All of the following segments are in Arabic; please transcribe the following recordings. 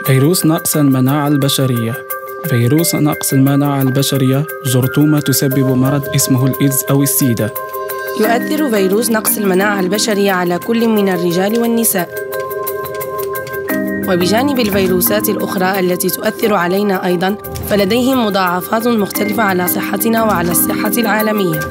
فيروس نقص المناعة البشرية. فيروس نقص المناعة البشرية جرثومة تسبب مرض اسمه الإيدز أو السيدا. يؤثر فيروس نقص المناعة البشرية على كل من الرجال والنساء. وبجانب الفيروسات الأخرى التي تؤثر علينا أيضاً، فلديهم مضاعفات مختلفة على صحتنا وعلى الصحة العالمية.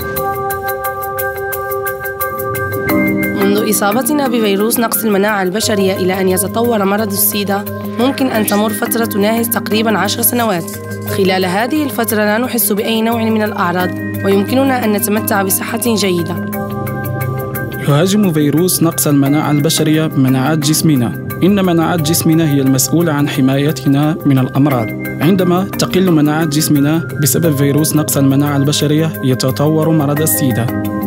منذ إصابتنا بفيروس نقص المناعة البشرية إلى أن يتطور مرض السيدا، ممكن أن تمر فترة تناهز تقريباً 10 سنوات. خلال هذه الفترة لا نحس بأي نوع من الأعراض، ويمكننا أن نتمتع بصحة جيدة. يهاجم فيروس نقص المناعة البشرية مناعات جسمنا. إن مناعات جسمنا هي المسؤولة عن حمايتنا من الأمراض. عندما تقل مناعة جسمنا بسبب فيروس نقص المناعة البشرية، يتطور مرض السيدا.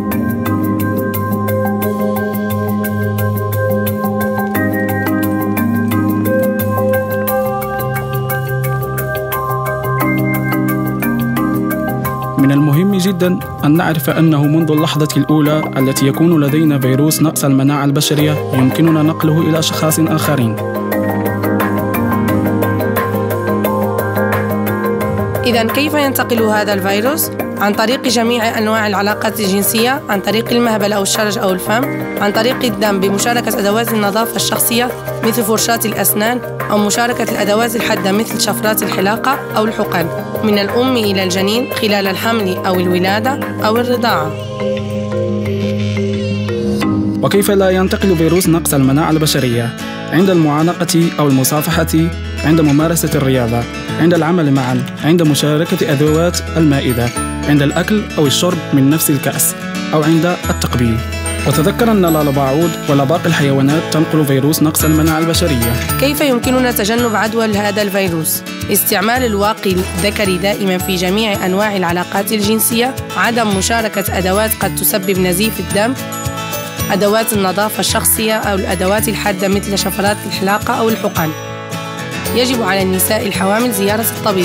من المهم جداً أن نعرف أنه منذ اللحظة الأولى التي يكون لدينا فيروس نقص المناعة البشرية يمكننا نقله إلى أشخاص آخرين. إذن كيف ينتقل هذا الفيروس؟ عن طريق جميع أنواع العلاقات الجنسية، عن طريق المهبل أو الشرج أو الفم، عن طريق الدم بمشاركة أدوات النظافة الشخصية مثل فرشاة الأسنان، أو مشاركة الأدوات الحادة مثل شفرات الحلاقة أو الحقن، من الأم إلى الجنين خلال الحمل أو الولادة أو الرضاعة. وكيف لا ينتقل فيروس نقص المناعة البشرية؟ عند المعانقة أو المصافحة، عند ممارسة الرياضة، عند العمل معا، عند مشاركة أدوات المائدة، عند الأكل أو الشرب من نفس الكأس، أو عند التقبيل. وتذكر أن لا البعوض ولا باقي الحيوانات تنقل فيروس نقص المناعة البشرية. كيف يمكننا تجنب عدوى هذا الفيروس؟ استعمال الواقي الذكري دائما في جميع أنواع العلاقات الجنسية، عدم مشاركة أدوات قد تسبب نزيف الدم، أدوات النظافة الشخصية أو الأدوات الحادة مثل شفرات الحلاقة أو الحقن. يجب على النساء الحوامل زيارة الطبيب.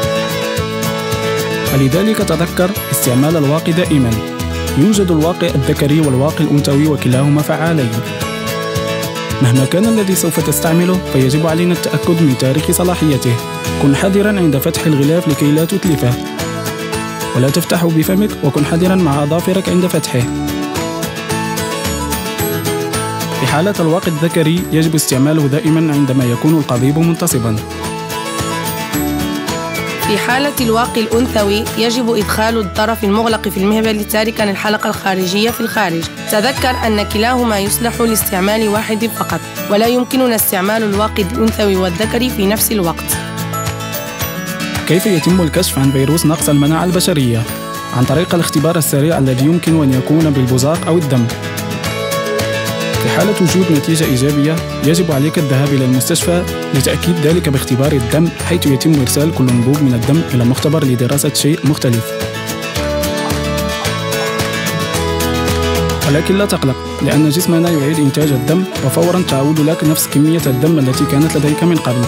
ولذلك تذكر استعمال الواقي دائما. يوجد الواقي الذكري والواقي الأنثوي وكلاهما فعالين. مهما كان الذي سوف تستعمله فيجب علينا التأكد من تاريخ صلاحيته. كن حذرا عند فتح الغلاف لكي لا تتلفه، ولا تفتحه بفمك، وكن حذرا مع أظافرك عند فتحه. في حالة الواقي الذكري يجب استعماله دائما عندما يكون القضيب منتصبا. في حالة الواقي الأنثوي يجب إدخال الطرف المغلق في المهبل تاركاً الحلقة الخارجية في الخارج. تذكر أن كلاهما يصلح لاستعمال واحد فقط، ولا يمكننا استعمال الواقي الأنثوي والذكري في نفس الوقت. كيف يتم الكشف عن فيروس نقص المناعة البشرية؟ عن طريق الاختبار السريع الذي يمكن أن يكون بالبزاق أو الدم. في حالة وجود نتيجة إيجابية يجب عليك الذهاب إلى المستشفى لتأكيد ذلك باختبار الدم، حيث يتم إرسال كل أنبوب من الدم إلى مختبر لدراسة شيء مختلف. ولكن لا تقلق، لأن جسمنا يعيد إنتاج الدم، وفوراً تعود لك نفس كمية الدم التي كانت لديك من قبل.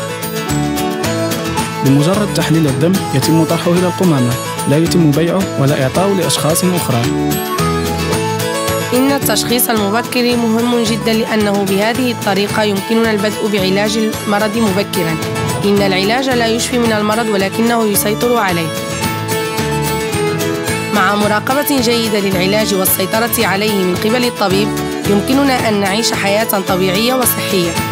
بمجرد تحليل الدم يتم طرحه إلى القمامة، لا يتم بيعه ولا إعطاؤه لأشخاص أخرى. إن التشخيص المبكر مهم جدا، لأنه بهذه الطريقة يمكننا البدء بعلاج المرض مبكرا. إن العلاج لا يشفي من المرض، ولكنه يسيطر عليه. مع مراقبة جيدة للعلاج والسيطرة عليه من قبل الطبيب، يمكننا أن نعيش حياة طبيعية وصحية.